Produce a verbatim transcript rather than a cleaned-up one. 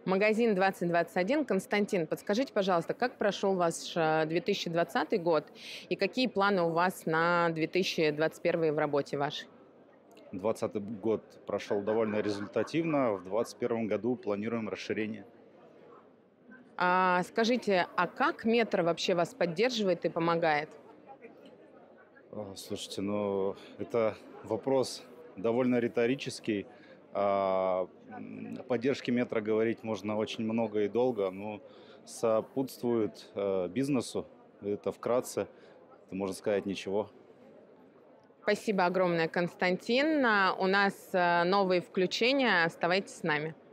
Магазин двадцать двадцать один. Константин, подскажите, пожалуйста, как прошел ваш две тысячи двадцатый год и какие планы у вас на две тысячи двадцать первый в работе вашей? двадцатый год прошел довольно результативно. В двадцать первом году планируем расширение. А, скажите, а как Метро вообще вас поддерживает и помогает? А, Слушайте, ну это вопрос довольно риторический. О м, поддержке метро говорить можно очень много и долго, но сопутствует э, бизнесу. Это вкратце, это можно сказать ничего. Спасибо огромное, Константин. А, У нас э, новые включения. Оставайтесь с нами.